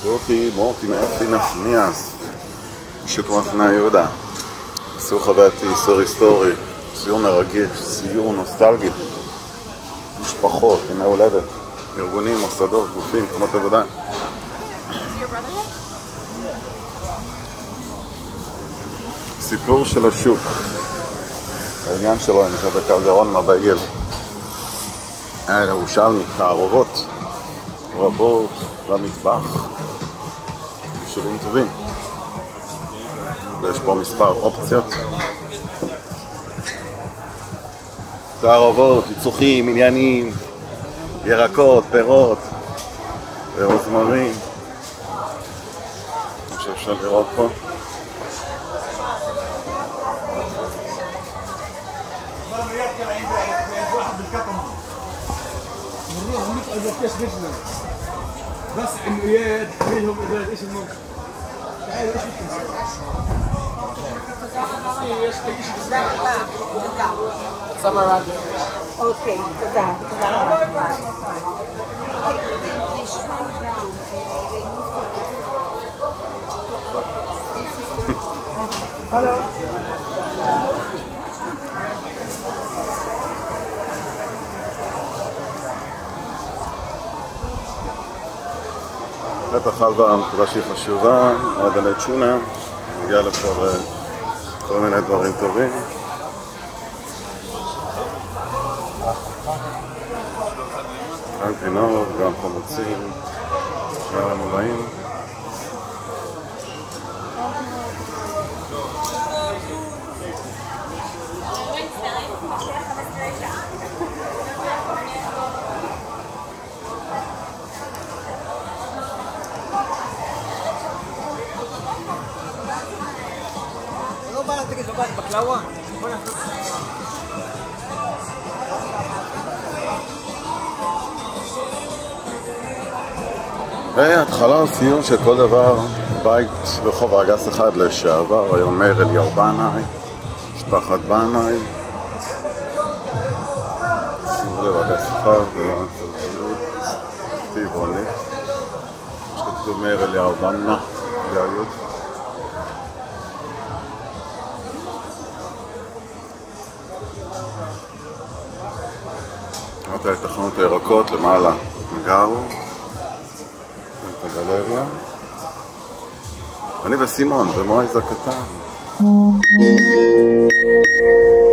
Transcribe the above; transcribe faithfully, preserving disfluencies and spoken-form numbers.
מורטי, מורטי מאפי נחמיאס, שוק מחנה יהודה. סיור חווייתי, סיור היסטורי, סיור מרגש, סיור נוסטלגי, משפחות, ימי הולדת, ארגונים, מוסדות, גופים, תחומות עבודה. סיפור של השוק, העניין שלו, אני חושב בקלדרון מבייל. היה ירושלמי, תערובות רבות למטבח, בישולים טובים. יש פה מספר אופציות. תערובות, פיצוחים, עניינים, ירקות, פירות, ורוזמרים. אני חושב שאפשר לראות פה. بس انه اياد منهم اذا ايش الموقف تعالوا ايش اوكي تمام هلو בטח חלבה נקודה שהיא חשובה, מעדני צ'ונה, נגיע לפה כל מיני דברים טובים. גם פינות, גם חמוצים, גם המולאים. והתחלה וסיום של כל דבר, בית ברחוב האגס אחד לשעבר, היום מאיר אליהו בנאי, משפחת בנאי, שימו לב אגס אחד, טבעוני, שכתוב מאיר אליהו בנאי, גאיות. אמרת את תחנות הירקות למעלה, גרו. גלריה. אני וסימון, ומועז הקטן.